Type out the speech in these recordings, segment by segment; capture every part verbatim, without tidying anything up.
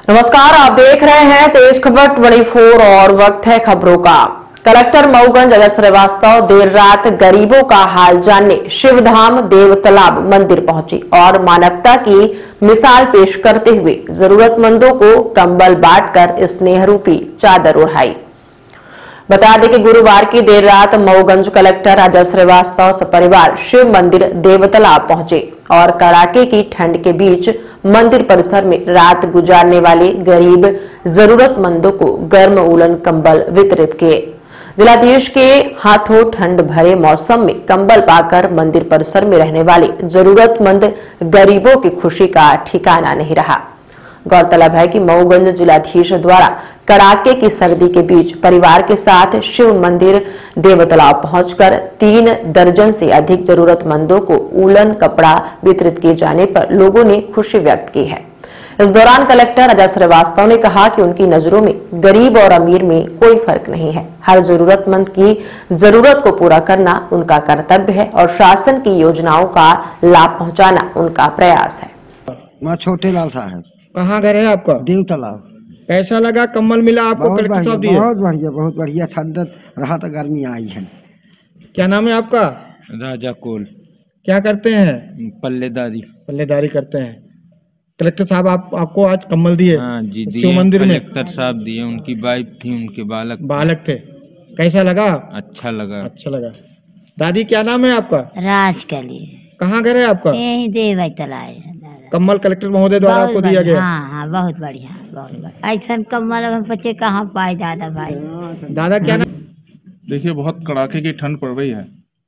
नमस्कार, आप देख रहे हैं तेज खबर चौबीस और वक्त है खबरों का। कलेक्टर मऊगंज अजय श्रीवास्तव देर रात गरीबों का हाल जानने शिवधाम देवतालाब मंदिर पहुंची और मानवता की मिसाल पेश करते हुए जरूरतमंदों को कंबल बांटकर स्नेह रूपी चादर ओढ़ाई। बता दें कि गुरुवार की देर रात मऊगंज कलेक्टर अजय श्रीवास्तव सपरिवार शिव मंदिर देवतालाब पहुंचे और कड़ाके की ठंड के बीच मंदिर परिसर में रात गुजारने वाले गरीब जरूरतमंदों को गर्म उलन कंबल वितरित किए। जिलाधीश के हाथों ठंड भरे मौसम में कंबल पाकर मंदिर परिसर में रहने वाले जरूरतमंद गरीबों की खुशी का ठिकाना नहीं रहा। गौरतलब है कि मऊगंज जिलाधीश द्वारा कड़ाके की सर्दी के बीच परिवार के साथ शिव मंदिर देवतालाब पहुंचकर तीन दर्जन से अधिक जरूरतमंदों को उलन कपड़ा वितरित किए जाने पर लोगों ने खुशी व्यक्त की है। इस दौरान कलेक्टर अजय श्रीवास्तव ने कहा कि उनकी नजरों में गरीब और अमीर में कोई फर्क नहीं है। हर जरूरतमंद की जरूरत को पूरा करना उनका कर्तव्य है और शासन की योजनाओं का लाभ पहुंचाना उनका प्रयास है। मैं छोटे लाल साहब। कहाँ घर है आपका? देव तालाब। कैसा लगा कंबल मिला आपको? कलेक्टर साहब दिए? बहुत बढ़िया, बहुत बढ़िया। ठंड रहा तो गर्मी आई है। क्या नाम है आपका? राजा कोल। क्या करते हैं? पल्लेदारी। पल्लेदारी करते हैं। कलेक्टर साहब आप आपको आज कंबल दिए? हाँ जी, शिव मंदिर में कलेक्टर साहब दिए। उनकी वाइफ थी, उनके बालक बालक थे। कैसा लगा? अच्छा लगा। अच्छा लगा। दादी क्या नाम है आपका? राजकली। कहाँ घर है आपका? यही देव तालाब। कम्बल कलेक्टर महोदय द्वारा आपको दिया गया? हाँ हाँ, बहुत बढ़िया, बहुत बढ़िया। ऐसा कम्बल हम बच्चे कहाँ पाए दादा भाई। दादा क्या नाम? देखिए, बहुत कड़ाके की ठंड पड़ रही है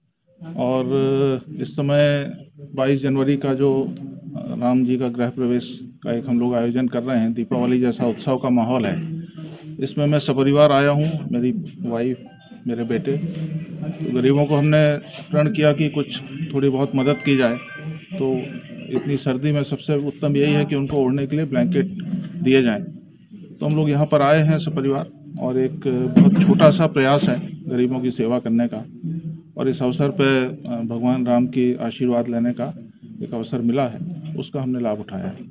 और इस समय बाईस जनवरी का जो राम जी का गृह प्रवेश का एक हम लोग आयोजन कर रहे हैं, दीपावली जैसा उत्सव का माहौल है। इसमें मैं सपरिवार आया हूँ, मेरी वाइफ, मेरे बेटे। तो गरीबों को हमने प्रण किया कि कुछ थोड़ी बहुत मदद की जाए। तो इतनी सर्दी में सबसे उत्तम यही है कि उनको ओढ़ने के लिए ब्लैंकेट दिए जाएं। तो हम लोग यहाँ पर आए हैं सपरिवार और एक बहुत छोटा सा प्रयास है गरीबों की सेवा करने का, और इस अवसर पर भगवान राम की आशीर्वाद लेने का एक अवसर मिला है, उसका हमने लाभ उठाया है।